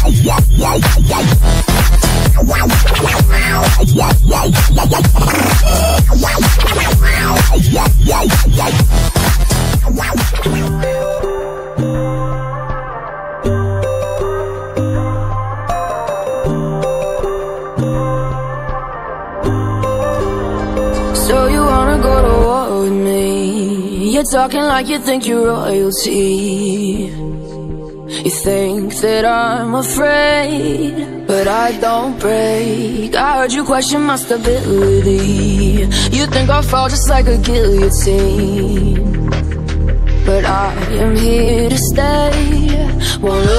So you wanna go to war with me? You're talking like you think you're royalty. You think that I'm afraid, but I don't break. I heard you question my stability. You think I'll fall just like a guillotine, but I am here to stay. Won't